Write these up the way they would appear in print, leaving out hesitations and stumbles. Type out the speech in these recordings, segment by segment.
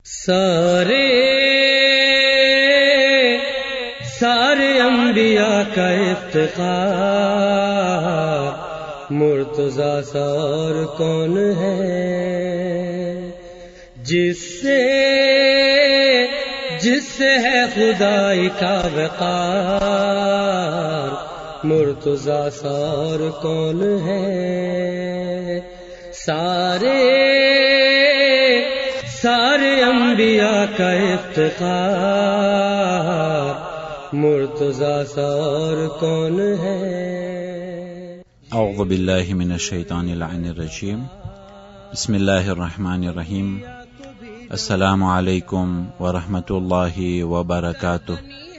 सारे अंबिया का इफ्तिखार मुर्तज़ा सा और कौन है, जिससे है खुदाई का वक़ार मुर्तज़ा सा और कौन है। सारे अंबिया का इफ्तिखार मुर्तज़ा सा और कौन है। औज़ु बिल्लाहि मिनश शैतानिर रजीम। बिस्मिल्लाहिर रहमानिर रहीम। अस्सलामु अलैकुम व रहमतुल्लाहि व बरकातुह।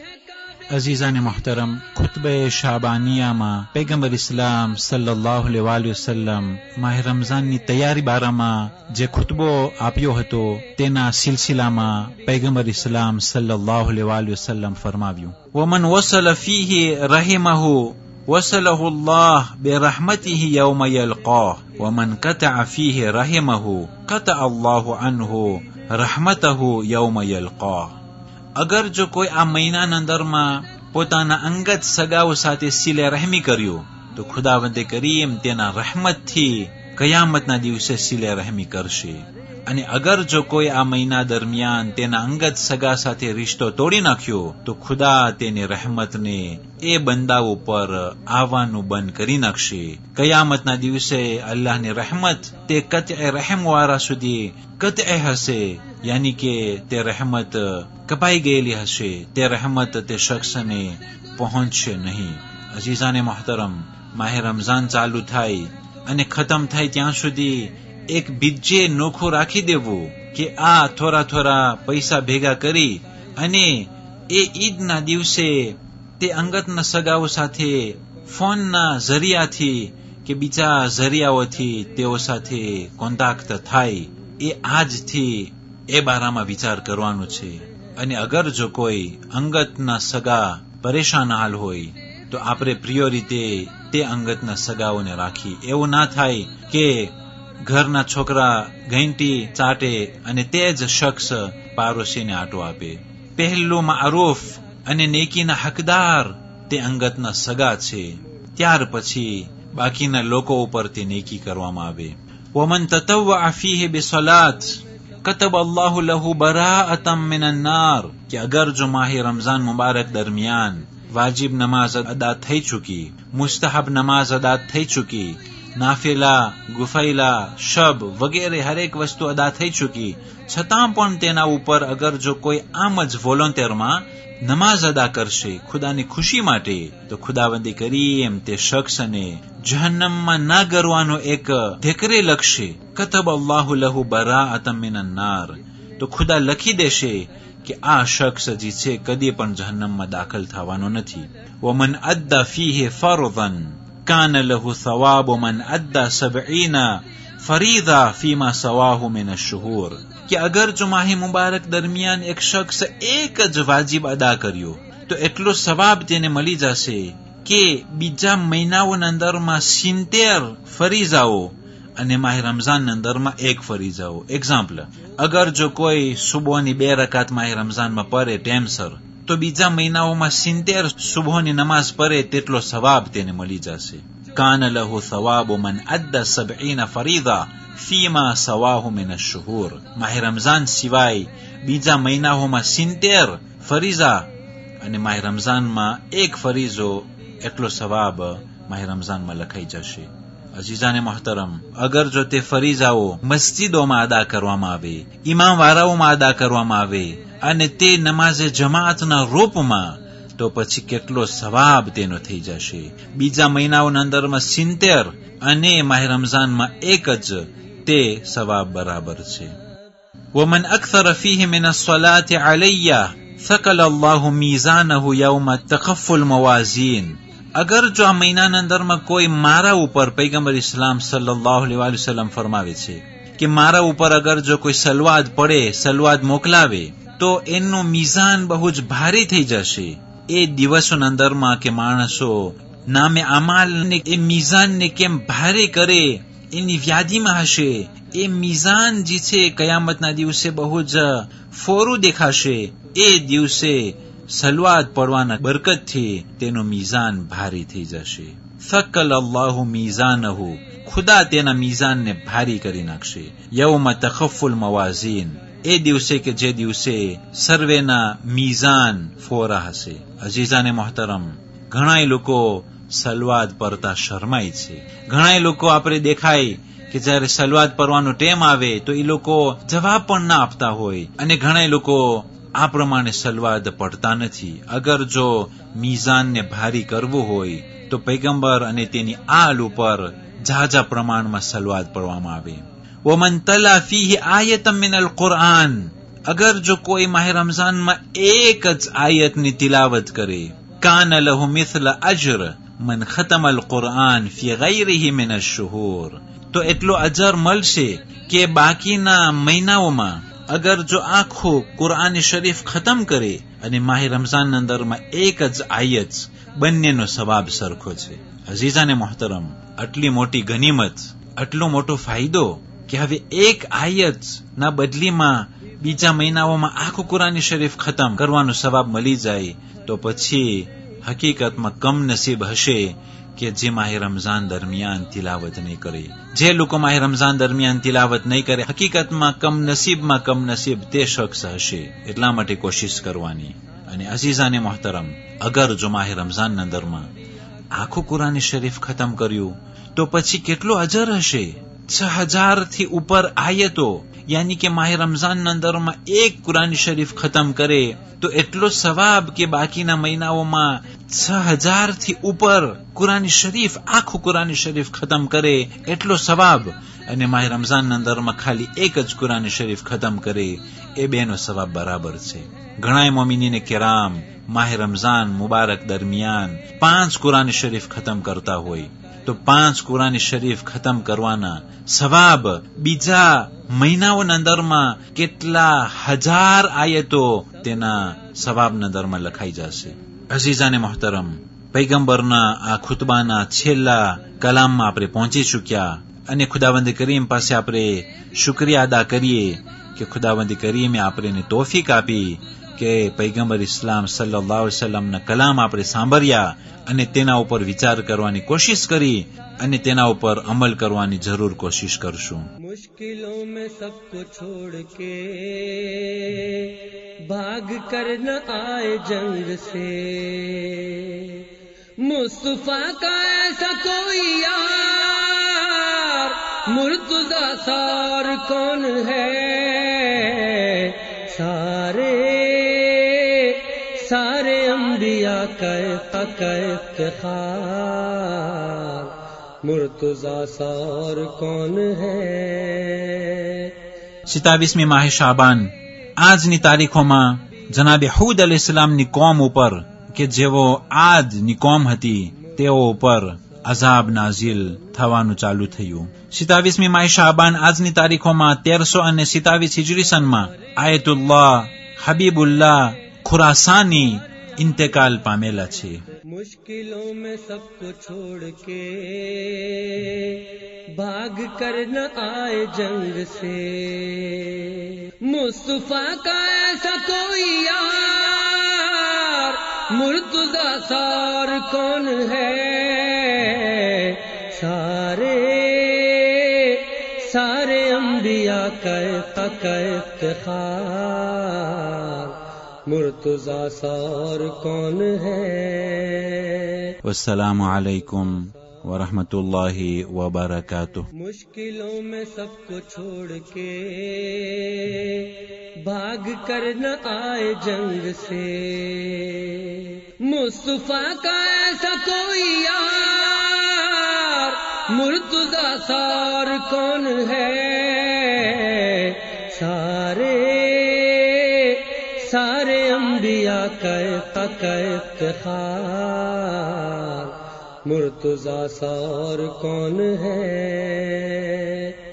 अजीज़ान मोहतरम, खुतबे शाबानिया में पैगंबर इस्लाम सल्लल्लाहु अलैहि वसल्लम माह रमजान ની તૈયારી બારામાં જે ખુતબો આપ્યો હતો તેના સિલસિલામાં पैगंबर इस्लाम सल्लल्लाहु अलैहि वसल्लम फरमाव्યું, वमन वसल फीहि रहिमहु वसलहु अल्लाह बिरहमतिहि यौम यल्काह वमन कतअ फीहि रहिमहु कतअ अल्लाहु अन्हु रहमतहु यौम यल्काह। अगर जो कोई आ महीनाना अंदरमा પોતાના અંગત સગાઓ સાથે સિલે રહેમી કર્યો તો ખુદાવંદે કરીમ તેના રહેમતથી કયામતના દિવસે સિલે રહેમી કરશે। અને અગર જો કોઈ આ મહિના દરમિયાન તેના અંગત સગા સાથે રિશ્તો તોડી નાખ્યો તો ખુદા તેની રહેમતને એ બંદાઓ ઉપર આવવાનું બંધ કરી નાખશે। કયામતના દિવસે અલ્લાહની રહેમત તે કતએ રહેમવાળા સુધી કતએ હશે, यानी के ते रहमत कपाई गયેલી હશે, તે રહેમત તે શખ્સને પહોંચશે નહીં। અઝીઝાને મોહતરમ, માહે રમઝાન ચાલુ થાય અને ખતમ થાય ત્યાં સુધી એક બીજે નોખું રાખી દેવું કે આ થોડા પૈસા ભેગા કરી અને એ ઈદના દિવસે તે અંગતના સગાઓ સાથે ફોનના જરિયાથી કે બીજા જરિયાઓથી તેઓ સાથે કોન્ટેક્ટ થાય, એ આજથી એ બારામાં વિચાર કરવાનો છે। અને અગર જો કોઈ અંગતના સગા પરેશાન હાલ હોય તો આપણે પ્રિયોરિટી તે અંગતના સગાઓને રાખી। એવું ના થાય કે ઘરના છોકરા ઘંટી ચાટે અને તે જ શખ્સ પાડોશીને આટો આપે। પહેલું મારૂફ અને નેકીના હકદાર તે અંગતના સગા છે, ત્યાર પછી બાકીના લોકો ઉપર તે નેકી કરવામાં આવે। વમન તતવ્વા ફીહી બિસલાત कतब अल्लाह लहू बराअतम मिनन नार, कि अगर जो माह रमजान मुबारक दरमियान वाजिब नमाज अदा थई चुकी, मुस्तहब नमाज अदा थई चुकी, नाफिला गुफैला शब वगैरह हरेक वस्तु अदा थई चुकी, छतां पण तेना उपर अगर जो कोई आम ज वोलंटियर में नमाज अदा करशे खुदानी खुशी माटे तो खुदावंदी करीम ते शख्सने जहन्नम में ना गरवानो एक ढेकरे लखशे। कतब अल्लाहु लहू बराअतम मिनन नार, तो खुदा लखी देशे कि आ शख्स जी छे कदी पण जहन्नम में दाखल थवानो नथी। वमन अद्दा फीहि फरदन कान लहू सवाब मन अद्दा 70 फरीदा फीमा सवाहु मिन अश-शुहूर, कि अगर जो माह मुबारक दरमियान एक शख्स एक ज वाजिब अदा कर्यो तो एटलो सवाब तेने मળી જશે કે બીજા મહિનાઓના અંદરમાં 70 ફરીજાઓ અને માહ રમઝાન અંદરમાં એક ફરીજાઓ। એક્ઝામ્પલ, અગર જો કોઈ સુબહની 2 રકાત માહ રમઝાનમાં પરે ટાઈમસર તો બીજા મહિનાઓમાં 70 સુબહની નમાઝ પરે તેટલો સવાબ તેને મળી જશે। કાન લહુ સવાબુ મન અદ્દા 70 ફરીદા ફીમા સવાહુ મિન અશ-શુહૂર, માહ રમઝાન સિવાય બીજા મહિનાઓમાં 70 ફરીઝા અને માહ રમઝાનમાં એક ફરીઝો એટલો સવાબ માહ રમઝાનમાં લખાઈ જશે। અઝીઝાને મોહતરમ, અગર જો તે ફરીઝાઓ મસ્જિદોમાં અદા કરવામાં આવે, ઇમામ વારાઓમાં અદા કરવામાં આવે અને તે નમાઝે જમાઅતના રૂપમાં તો પછી કેટલો સવાબ તેનો થઈ જશે। બીજા મહિનાઓના અંદરમાં 70 અને માહ રમઝાનમાં એક જ તે સવાબ બરાબર છે। વમન અક્સર ફીહી મિન અસ-સલાતિ અલૈયા ثقل الله मीज़ानहु यौम तखफ़ुल मवाज़ीन, अगर जो आ महीनाना अंदરમાં કોઈ મારા ઉપર पैगंबर इस्लाम सल्लल्लाहु अलैहि वसल्लम फरमावे छे कि मारा ऊपर अगर जो कोई सलवाद पड़े, सलवाद मोकलावे तो એનું મીઝાન બહુ જ ભારે થઈ જશે। એ દિવસોના અંદરમાં કે માણસો નામે અમાલને એ મીઝાનને કેમ ભારે કરે એની વ્યાધિમાં હશે, એ મીઝાન જે છે કયામતના દિવસે બહુ જ ફોરું દેખાશે. એ દિવસે સલવાત પડવાના બરકતથી તેનું મીઝાન ભારી થઈ જશે. થકલ અલ્લાહુ મીઝાનહુ, ખુદા તેના મીઝાનને ભારી કરી નાખશે. યૌમ તખફુલ મવાઝીન, એ દિવસે કે જે દિવસે સર્વેના મીઝાન ફોરા હશે. અઝીઝાને મોહતરમ, ઘણાય લોકો સલવાદ પરતા શરમાય છે. ઘણાય લોકો આપણે દેખાય કે જયારે સલવાદ પરવાનો ટેમ આવે તો એ લોકો જવાબ પણ ના આપતા હોય, અને ઘણાય લોકો આ પ્રમાણે સલવાદ પડતા નથી. અગર જો મીઝાનને ભારી કરવું હોય તો પૈગંબર અને તેની આલ ઉપર ઝાઝા પ્રમાણમાં સલવાદ પડવામાં આવે. ومن تلا فيه آية من القرآن, અગર જો કોઈ માહ રમઝાનમાં એક જ આયતની તિલાવત કરે, કાન લહુ મિથલ અજર મન ખતમ القرآن في غيره من الشهور, તો એટલો અજર મળશે કે બાકીના મહિનાઓમાં અગર જો આખું કુરઆન શરીફ ખતમ કરે અને માહ રમઝાન અંદરમાં એક જ આયત, બંનેનો સવાબ સરખો છે. અઝીઝાને મોહતરમ, આટલી મોટી ગનીમત, આટલો મોટો ફાયદો કે હવે એક આયત ના બદલીમાં બીજા મહિનાઓમાં આખું કુરાન શરીફ ખતમ કરવાનો સવાબ મળી જાય, તો પછી હકીકતમાં કમનસીબ હશે કે જે માહ રમઝાન દરમિયાન તિલાવત નહીં કરે. જે લોકો માહ રમઝાન દરમિયાન તિલાવત નહીં કરે, હકીકતમાં કમનસીબ તે શખ્સ હશે. એટલા માટે કોશિશ કરવાની. અને અઝીઝાને મોહતરમ, અગર જો માહ રમઝાન અંદરમાં આખું કુરાન શરીફ ખતમ કર્યું તો પછી કેટલો અજર હશે. 6000 થી ઉપર આયતો, યાની કે માહ રમઝાન અંદરમાં એક કુરાન શરીફ ખતમ કરે તો એટલો સવાબ કે બાકીના મહિનાઓમાં 6000 થી ઉપર કુરાન શરીફ, આખું કુરાન શરીફ ખતમ કરે એટલો સવાબ, અને માહ રમઝાન અંદરમાં ખાલી એક જ કુરાન શરીફ ખતમ કરે, એ બેનો સવાબ બરાબર છે. ઘણા મોમિનીને કિરામ માહ રમઝાન મુબારક દરમિયાન 5 કુરાન શરીફ ખતમ કરતા હોય તો 5 કુરાન શરીફ ખતમ કરવાના સવાબ બીજા મહિનાઓના અંદરમાં કેટલા હજાર આયતો તેના સવાબના અંદરમાં લખાઈ જશે. અઝીઝાને મોહતરમ, પૈગંબરના આ ખુતબાના છેલ્લા કલામમાં આપણે પહોંચી ચૂક્યા, અને ખુદાવંદ કરીમ પાસે આપણે શુક્રિયા અદા કરીએ કે ખુદાવંદ કરીમે આપણને તૌફીક આપી કે પૈગંબર ઇસ્લામ સલ્લલ્લાહુ અલૈહિ વસલ્લમના કલામ આપણે સાંભળ્યા અને તેના ઉપર વિચાર કરવાની કોશિશ કરી અને તેના ઉપર અમલ કરવાની જરૂર કોશિશ કરશું. મુશ્किलों में सबको छोड़ के भाग कर न आए जंग से, मुस्तफा का ऐसा कोई यार मुर्तज़ा सार कौन है, सारे अंबिया का इफ्तिखार मुर्तज़ा सार कौन है. 27મી માહ શાબાન, આજની તારીખોમાં જનાબે હૂદ અલૈહિસ્સલામની કોમ ઉપર કે જેવો આદની કોમ હતી તેઓ ઉપર અઝાબ નાઝિલ થવાનું ચાલુ થયું. 27મી માહ શાબાન આજની તારીખોમાં 1327 હિજરી સનમાં આયતુલ્લાહ હબીબુલ્લાહ ખુરાસાની इंतकाल पामेला छे. मुश्किलों में सबको छोड़ के भाग कर न आए जंग से, मुस्तफा का ऐसा कोई यार मुर्तज़ा सार कौन है, सारे अंबिया का इफ्तिखार मुर्तज़ा सार कौन है. वस्सलामु अलैकुम वरहमतुल्लाहि वबरकातुह. मुश्किलों में सबको छोड़ के भाग कर न आए जंग से, मुस्तफा का ऐसा कोई यार मुर्तज़ा सार कौन है, सारे अंबिया का इफ्तिखार मुर्तज़ा सार कौन है.